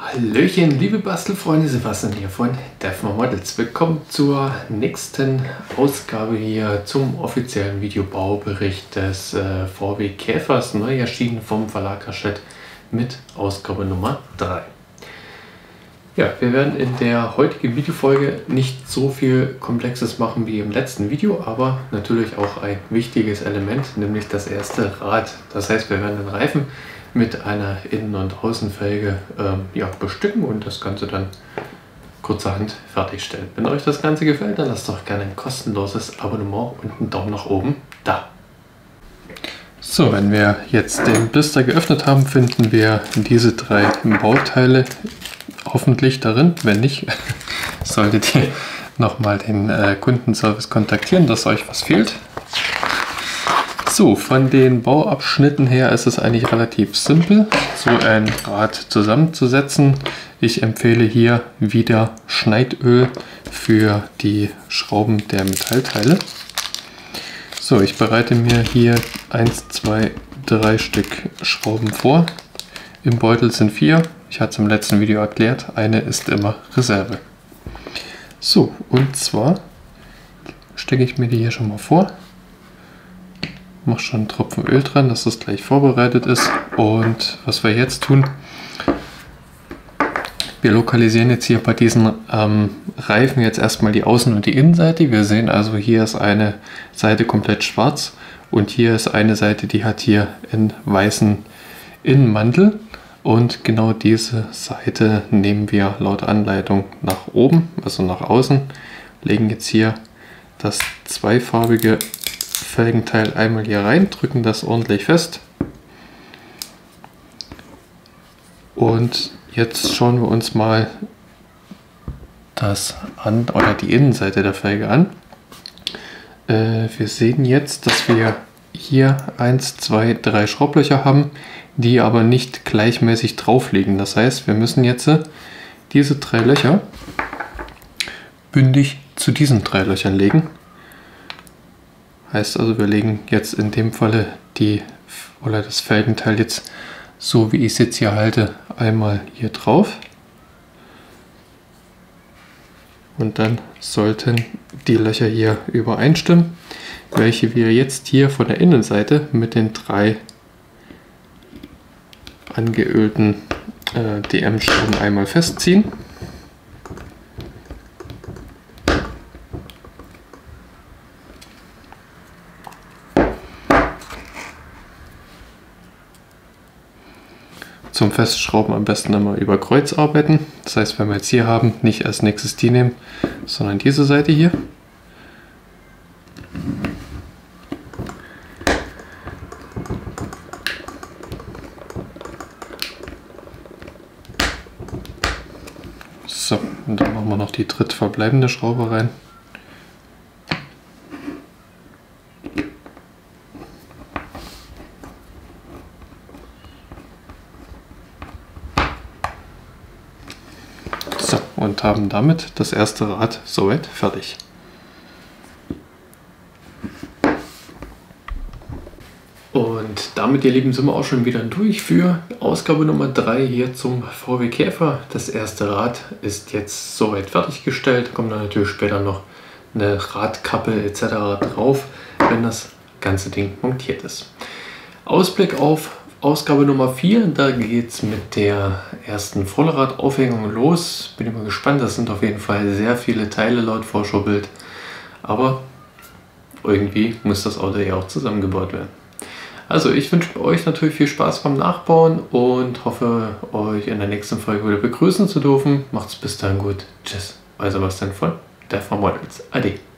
Hallöchen, liebe Bastelfreunde, Sebastian hier von Defma Models. Willkommen zur nächsten Ausgabe hier zum offiziellen Videobaubericht des VW Käfers, neu erschienen vom Verlag Hachette mit Ausgabe Nummer 3. Ja, wir werden in der heutigen Videofolge nicht so viel Komplexes machen wie im letzten Video, aber natürlich auch ein wichtiges Element, nämlich das erste Rad. Das heißt, wir werden den Reifen mit einer Innen- und Außenfelge bestücken und das Ganze dann kurzerhand fertigstellen. Wenn euch das Ganze gefällt, dann lasst doch gerne ein kostenloses Abonnement und einen Daumen nach oben da. So, wenn wir jetzt den Blister geöffnet haben, finden wir diese drei Bauteile hoffentlich darin. Wenn nicht, solltet ihr nochmal den Kundenservice kontaktieren, dass euch was fehlt. So, von den Bauabschnitten her ist es eigentlich relativ simpel, so ein Rad zusammenzusetzen. Ich empfehle hier wieder Schneidöl für die Schrauben der Metallteile. So, ich bereite mir hier 1, 2, 3 Stück Schrauben vor. Im Beutel sind 4. Ich hatte es im letzten Video erklärt, eine ist immer Reserve. So, und zwar stecke ich mir die hier schon mal vor. Mache schon einen Tropfen Öl dran, dass das gleich vorbereitet ist. Und was wir jetzt tun, wir lokalisieren jetzt hier bei diesen Reifen jetzt erstmal die Außen- und die Innenseite. Wir sehen also, hier ist eine Seite komplett schwarz und hier ist eine Seite, die hat hier einen weißen Innenmantel. Und genau diese Seite nehmen wir laut Anleitung nach oben, also nach außen, legen jetzt hier das zweifarbige Felgenteil einmal hier rein, drücken das ordentlich fest. Und jetzt schauen wir uns mal die Innenseite der Felge an. Wir sehen jetzt, dass wir hier 1, 2, 3 Schraublöcher haben, die aber nicht gleichmäßig drauf liegen. Das heißt, wir müssen jetzt diese 3 Löcher bündig zu diesen 3 Löchern legen. Heißt also, wir legen jetzt in dem Falle das Felgenteil jetzt, so wie ich es jetzt hier halte, einmal hier drauf. Und dann sollten die Löcher hier übereinstimmen, welche wir jetzt hier von der Innenseite mit den 3 angeölten DM-Schrauben einmal festziehen. Zum Festschrauben am besten immer über Kreuz arbeiten. Das heißt, wenn wir jetzt hier haben, nicht als nächstes die nehmen, sondern diese Seite hier. So, und dann machen wir noch die drittverbleibende Schraube rein. So, und haben damit das erste Rad soweit fertig. Und damit, ihr Lieben, sind wir auch schon wieder durch für Ausgabe Nummer 3 hier zum VW Käfer. Das erste Rad ist jetzt soweit fertiggestellt. Kommt dann natürlich später noch eine Radkappe etc. drauf, wenn das ganze Ding montiert ist. Ausblick auf Ausgabe Nummer 4, da geht es mit der ersten Vollradaufhängung los. Bin immer gespannt, das sind auf jeden Fall sehr viele Teile laut Vorschaubild. Aber irgendwie muss das Auto ja auch zusammengebaut werden. Also ich wünsche euch natürlich viel Spaß beim Nachbauen und hoffe, euch in der nächsten Folge wieder begrüßen zu dürfen. Macht's bis dahin gut. Tschüss, euer Sebastian von Defma Models. Ade.